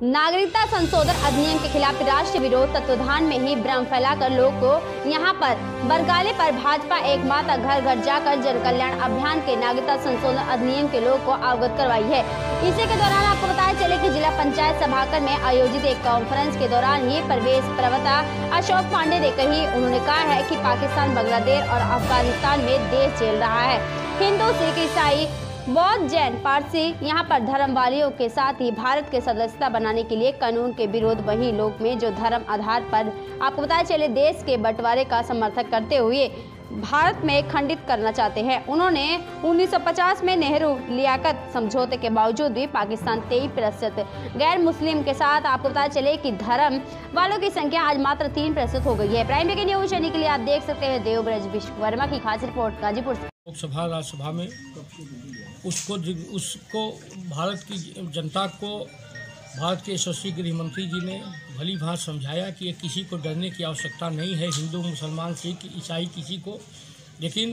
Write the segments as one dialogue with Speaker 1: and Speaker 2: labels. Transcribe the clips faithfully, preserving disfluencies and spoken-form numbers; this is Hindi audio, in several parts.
Speaker 1: नागरिकता संशोधन अधिनियम के खिलाफ राष्ट्र विरोध तत्वाधान में ही भ्रम फैलाकर लोग को यहां पर बरगाले पर भाजपा एकमात्र घर घर जाकर जन कल्याण अभियान के नागरिकता संशोधन अधिनियम के लोग को अवगत करवाई है। इसी के दौरान आपको बताया चले कि जिला पंचायत सभाकर में आयोजित एक कॉन्फ्रेंस के दौरान ही प्रदेश प्रवक्ता अशोक पांडे ने कही उन्होंने कहा है कि पाकिस्तान, बांग्लादेश और अफगानिस्तान में देश झेल रहा है। हिंदू, सिख, ईसाई, बौद्ध, जैन, पारसी यहाँ पर धर्म वालियों के साथ ही भारत के सदस्यता बनाने के लिए कानून के विरोध वही लोग में जो धर्म आधार पर आपको बताया चले देश के बंटवारे का समर्थन करते हुए भारत में खंडित करना चाहते हैं। उन्होंने उन्नीस सौ पचास में नेहरू लियाकत समझौते के बावजूद भी पाकिस्तान तेईस प्रतिशत गैर मुस्लिम के साथ आपको बताया चले कि धर्म वालों की संख्या आज मात्र तीन प्रतिशत हो गई है। प्राइम ब्रेकिंग न्यूज चैनल के लिए आप देख सकते हैं देवब्रज विश्वकर्मा की खास रिपोर्ट गाजीपुर से।
Speaker 2: लोकसभा राज्यसभा में उसको उसको भारत की जनता को भारत के यशस्वी गृह मंत्री जी ने भली भांति समझाया कि ये किसी को डरने की आवश्यकता नहीं है, हिंदू, मुसलमान, सिख, ईसाई किसी को। लेकिन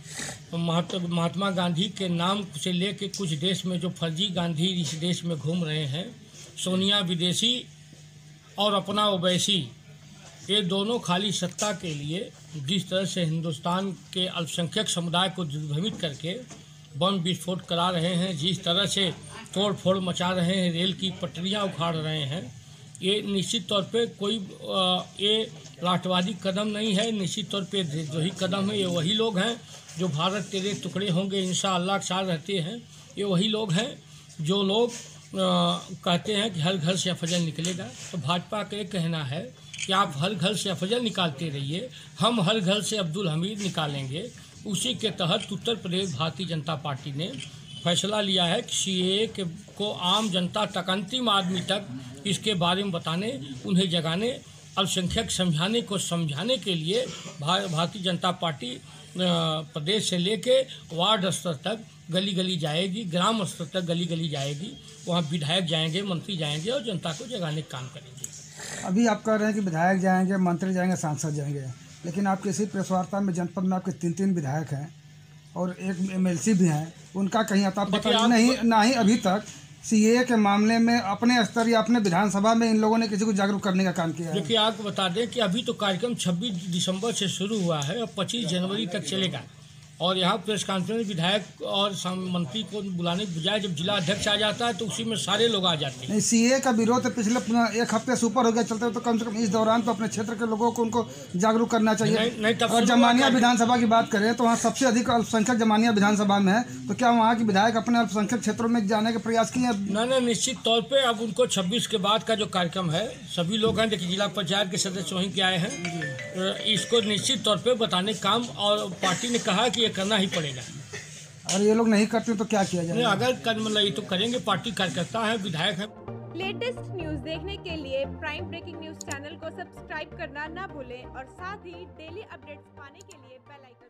Speaker 2: महात्मा गांधी के नाम से लेके कुछ देश में जो फर्जी गांधी इस देश में घूम रहे हैं, सोनिया विदेशी और अपना ओवैसी, ये दोनों खाली सत्ता के लिए जिस तरह से हिंदुस्तान के अल्पसंख्यक समुदाय को दिग्भ्रमित करके बम विस्फोट करा रहे हैं, जिस तरह से तोड़ फोड़ मचा रहे हैं, रेल की पटरियां उखाड़ रहे हैं, ये निश्चित तौर पे कोई ये राष्ट्रवादी कदम नहीं है, निश्चित तौर पे देशद्रोही कदम है। ये वही लोग हैं जो भारत तेरे टुकड़े होंगे इंशाअल्लाह के साथ रहते हैं। ये वही लोग हैं जो लोग आ, कहते हैं कि हर घर से अफजल निकलेगा। तो भाजपा का ये कहना है कि आप हर घर से अफजल निकालते रहिए, हम हर घर से अब्दुल हमीद निकालेंगे। उसी के तहत उत्तर प्रदेश भारतीय जनता पार्टी ने फैसला लिया है कि सीएए के को आम जनता तक, अंतिम आदमी तक इसके बारे में बताने, उन्हें जगाने, अल्पसंख्यक समझाने को समझाने के लिए भारतीय जनता पार्टी प्रदेश से लेके वार्ड स्तर तक गली गली जाएगी, ग्राम स्तर तक गली गली जाएगी। वहाँ विधायक जाएंगे, मंत्री जाएंगे और जनता को जगाने का काम करेंगे।
Speaker 3: अभी आप कह रहे हैं कि विधायक जाएंगे, मंत्री जाएंगे, सांसद जाएंगे, लेकिन आपके इसी प्रेस वार्ता में जनपद में आपके तीन तीन विधायक हैं और एक एमएलसी भी हैं, उनका कहीं अता पता नहीं, ना ही अभी तक सीएए के मामले में अपने स्तर या अपने विधानसभा में इन लोगों ने किसी को जागरूक करने का काम किया है।
Speaker 2: देखिए, आपको बता दें कि अभी तो कार्यक्रम छब्बीस दिसंबर से शुरू हुआ है और पच्चीस जनवरी तक चलेगा। और यहाँ प्रेस कॉन्फ्रेंस विधायक और मंत्री को बुलाने के बजाय जब जिला अध्यक्ष आ जाता है तो उसी में सारे लोग आ जाते हैं।
Speaker 3: नहीं, सीए का विरोध तो पिछले एक हफ्ते से ऊपर हो गया चलते, तो कम से कम इस दौरान तो अपने क्षेत्र के लोगों को उनको जागरूक करना चाहिए। नहीं, नहीं, और जमानिया विधानसभा की बात करें तो वहाँ सबसे अधिक अल्पसंख्यक जमानिया विधानसभा में है, तो क्या वहाँ के विधायक अपने अल्पसंख्यक क्षेत्रों में जाने के प्रयास किए?
Speaker 2: नहीं, निश्चित तौर पर अब उनको छब्बीस के बाद का जो कार्यक्रम है, सभी लोग हैं, देखिए जिला पंचायत के सदस्य वहीं के आए हैं, इसको निश्चित तौर पर बताने का काम और पार्टी ने कहा कि ये करना ही पड़ेगा।
Speaker 3: और ये लोग नहीं करते तो क्या किया जाए?
Speaker 2: अगर कर मतलब तो करेंगे, पार्टी कार्यकर्ता है, विधायक है।
Speaker 4: लेटेस्ट न्यूज देखने के लिए प्राइम ब्रेकिंग न्यूज चैनल को सब्सक्राइब करना ना भूलें और साथ ही डेली अपडेट्स पाने के लिए बेल आइकन